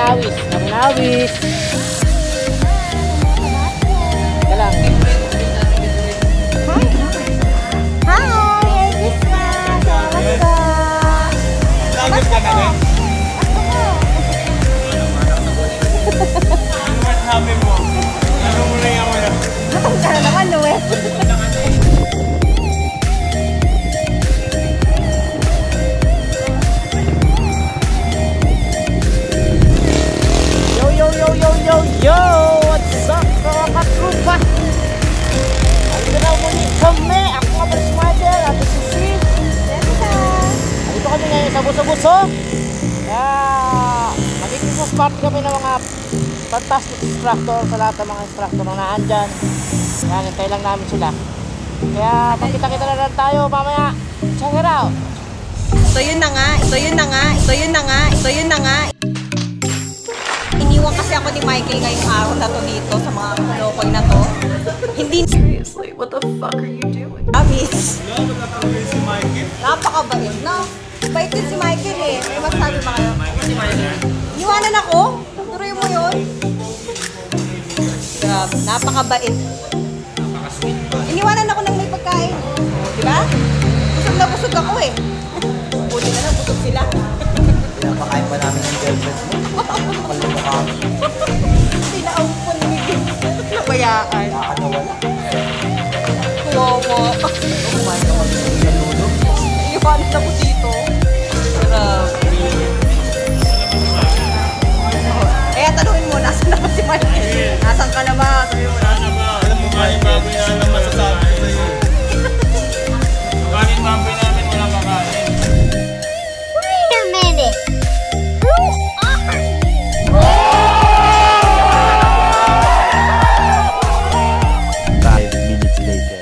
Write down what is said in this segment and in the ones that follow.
Nawis. Nawis. Teka lang. Hi! Christmas! Salamat po! Salamat ka na rin? Ano sabi mo? Ano mo na yung wala? Matang ka na naman, Noel. Yo! What's up mga katrupa? Andito na muli kami. Ako nga pala si Mother. Ate Sisi. Andito kami ngayon sa Boso. Kaya mag-Christmas party kami ng mga fantastic instructor sa lahat ng mga instructor na naandyan. Kaya hintay lang namin sila. Kaya pagkita-kita na lang tayo mamaya. Check it out. Ito yun na nga. Iniwan kasi ako ni Michael ngayong araw na to dito sa mga kulokoy na to. Hindi. Seriously, what the fuck are you doing? Amis. Nakakabait si Michael. Napakabait, no? Bait din si Michael eh. May masabi ba kayo? Iwanan ako? Tuloy mo yun? Grabe, napakabait. Iniwanan ako ng may pagkain. Diba? Busog na busog ako eh. Buti na lang, busog sila. Pinapakain pa namin yung girlfriend mo. Nakalunok kami. Pinaumpon ni Vincent. Nabayaan. Nakakawala. Kuwawa. Kumain ka mag-lulo. Iwanan ako dito. Grabe. Eh, tanungin mo, nasan na ba si Michael? Nasaan ka na ba? Sabi mo, nasan ba? Alam mo ba yung baboy na lang masasabi ko sa'yo? Kanin baboy namin walang kakain. Wait a minute. Who are you? 5 minutes later.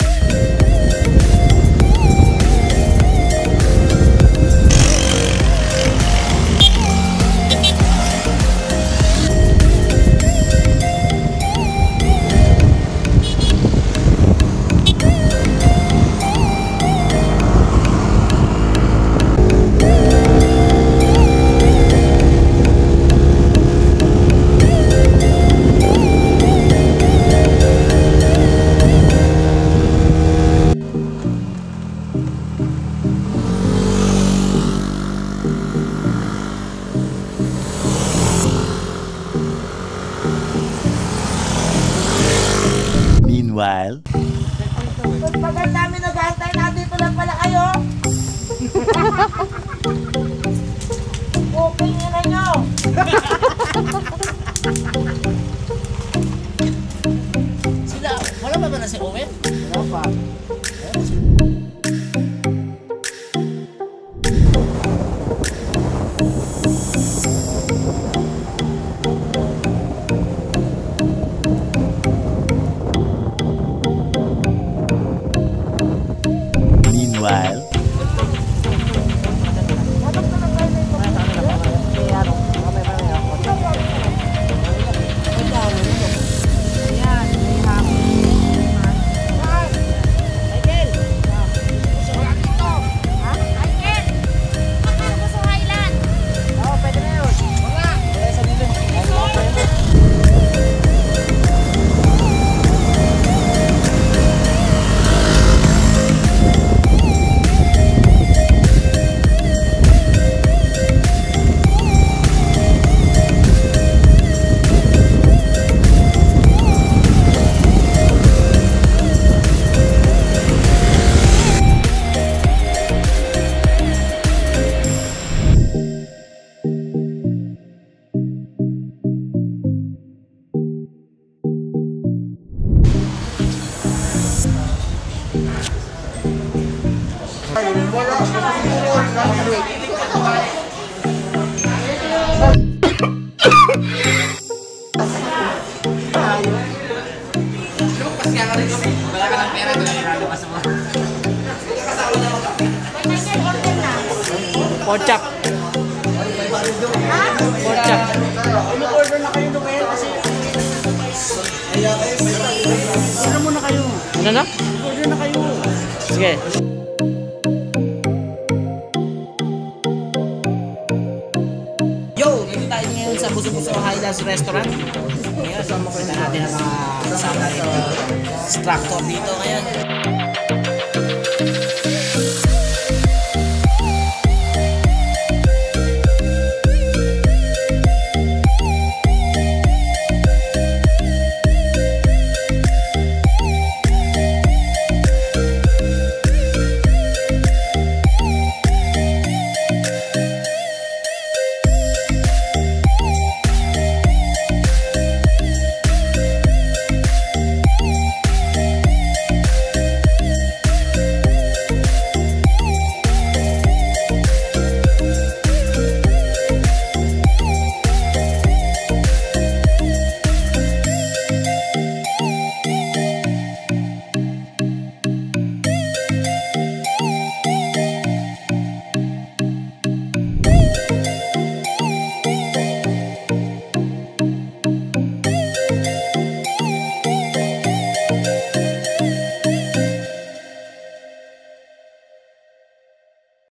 Meanwhile, Pagkat namin nag-aantay, nandito lang pala kayo. Okay nyo nyo. Sila, wala ba na si Owen? Wala pa. meanwhile, Porchak. Porchak. Order na kayo Noel kasi order muna kayo. Ano na? Order na kayo. Sige. Yo, dito tayo ngayon sa Boso restaurant. Ngayon, so makita natin ang mga kasama rin instructor dito ngayon.